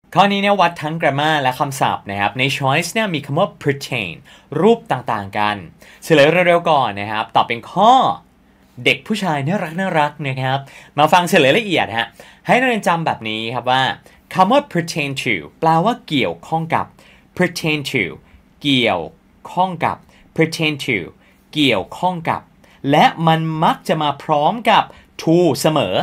ข้อนี้เนี่ยวัดทั้ง grammar และคำศัพท์นะครับใน choice เนี่ยมีคำว่า pertain รูปต่างๆกันเฉลยเร็วๆก่อนนะครับตอบเป็นข้อเด็กผู้ชายน่ารักนะครับมาฟังเฉลยละเอียดฮะให้นักเรียนจำแบบนี้ครับว่าคำว่า pertain to แปลว่าเกี่ยวข้องกับ pertain to เกี่ยวข้องกับ pertain to เกี่ยวข้องกับและมันมักจะมาพร้อมกับ to เสมอ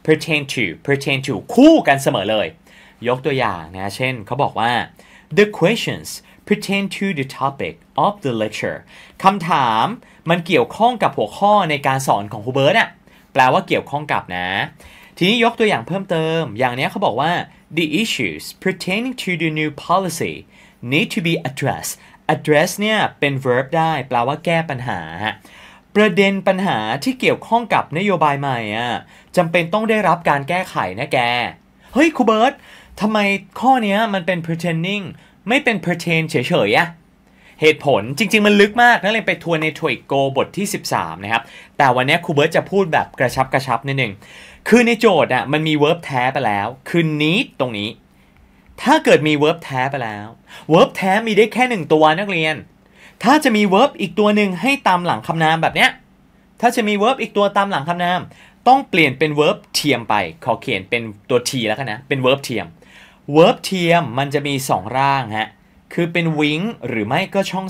pertain to คู่กันเสมอเลยยกตัวอย่างนะเช่นเขาบอกว่า the questions pertain to the topic of the lecture คำถามมันเกี่ยวข้องกับหัวข้อในการสอนของครูเบิร์ตอะแปลว่าเกี่ยวข้องกับนะทีนี้ยกตัวอย่างเพิ่มเติมอย่างนี้เขาบอกว่า the issues pertaining to the new policy need to be address เนี่ยเป็น verb ได้แปลว่าแก้ปัญหาประเด็นปัญหาที่เกี่ยวข้องกับนโยบายใหม่อะจำเป็นต้องได้รับการแก้ไขนะแกเฮ้ยครูเบิร์ตทำไมข้อนี้มันเป็น pertaining ไม่เป็น pertain เฉยๆอะเหตุผลจริงๆมันลึกมากนะเลยไปทวนใน TOEIC Go บทที่13นะครับแต่วันนี้ครูเบิร์ตจะพูดแบบกระชับนิดนึงคือในโจทย์อะมันมี verb แท้ไปแล้วคือ need ตรงนี้ถ้าเกิดมี verb แท้ไปแล้ว verb แท้มีได้แค่1ตัวนักเรียนถ้าจะมี verb อีกตัวหนึ่งให้ตามหลังคำนามแบบเนี้ยถ้าจะมี verb อีกตัวตามหลังคำนามต้องเปลี่ยนเป็น verb เทียมไปขอเขียนเป็นตัว t แล้วกันนะเป็น verb เทียม verb เทียมมันจะมี2ร่างฮะคือเป็น wing หรือไม่ก็ช่อง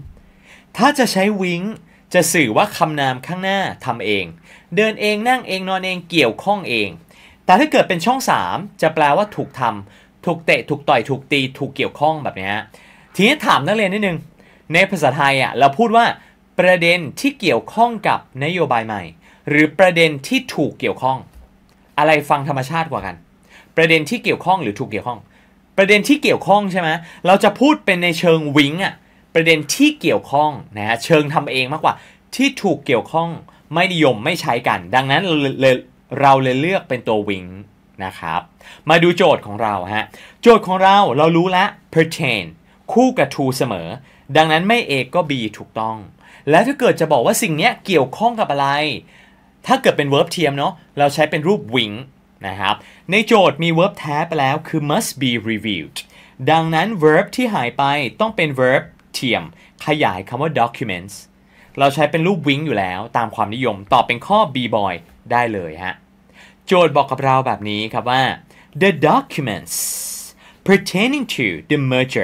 3ถ้าจะใช้ wing จะสื่อว่าคำนามข้างหน้าทำเองเดินเองนั่งเองนอนเองเกี่ยวข้องเองแต่ถ้าเกิดเป็นช่อง3จะแปลว่าถูกทำถูกเตะถูกต่อยถูกตีถูกเกี่ยวข้องแบบนี้ทีนี้ถามนักเรียนนิดนึงในภาษาไทยอ่ะเราพูดว่าประเด็นที่เกี่ยวข้องกับนโยบายใหม่หรือประเด็นที่ถูกเกี่ยวข้องอะไรฟังธรรมชาติกว่ากันประเด็นที่เกี่ยวข้องหรือถูกเกี่ยวข้องประเด็นที่เกี่ยวข้องใช่ไหมเราจะพูดเป็นในเชิงวิงอ่ะประเด็นที่เกี่ยวข้องนะฮะเชิงทำเองมากกว่าที่ถูกเกี่ยวข้องไม่นิยมไม่ใช้กันดังนั้นเราเลยเลือกเป็นตัววิงนะครับมาดูโจทย์ของเราฮะโจทย์ของเรารู้แล้ว pertain คู่กับ to เสมอดังนั้นไม่ A ก็ B ถูกต้องและถ้าเกิดจะบอกว่าสิ่งนี้เกี่ยวข้องกับอะไรถ้าเกิดเป็น verb เทียมเนาะเราใช้เป็นรูป wing นะครับในโจทย์มี verb แท้ไปแล้วคือ must be reviewed ดังนั้น verb ที่หายไปต้องเป็น verb เทียมขยายคำว่า documents เราใช้เป็นรูป wing อยู่แล้วตามความนิยมตอบเป็นข้อ B boy ได้เลยฮะโจทย์บอกกับเราแบบนี้ครับว่า the documents pertaining to the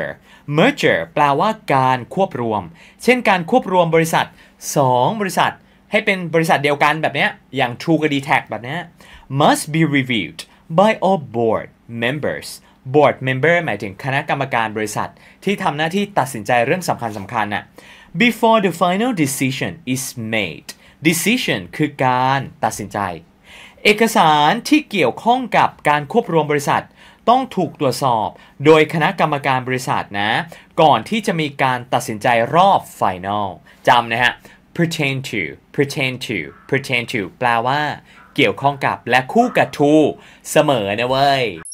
merger แปลว่าการควบรวมเช่นการควบรวมบริษัท2บริษัทให้เป็นบริษัทเดียวกันแบบนี้อย่าง True กับ DTAC แบบนี้ must be reviewed by all board member หมายถึงคณะกรรมการบริษัทที่ทำหน้าที่ตัดสินใจเรื่องสำคัญน่ะ before the final decision is made decision คือการตัดสินใจเอกสารที่เกี่ยวข้องกับการควบรวมบริษัทต้องถูกตรวจสอบโดยคณะกรรมการบริษัทนะก่อนที่จะมีการตัดสินใจรอบ final จำนะฮะ pertain to แปลว่าเกี่ยวข้องกับและคู่กับ to เสมอนะเว้ย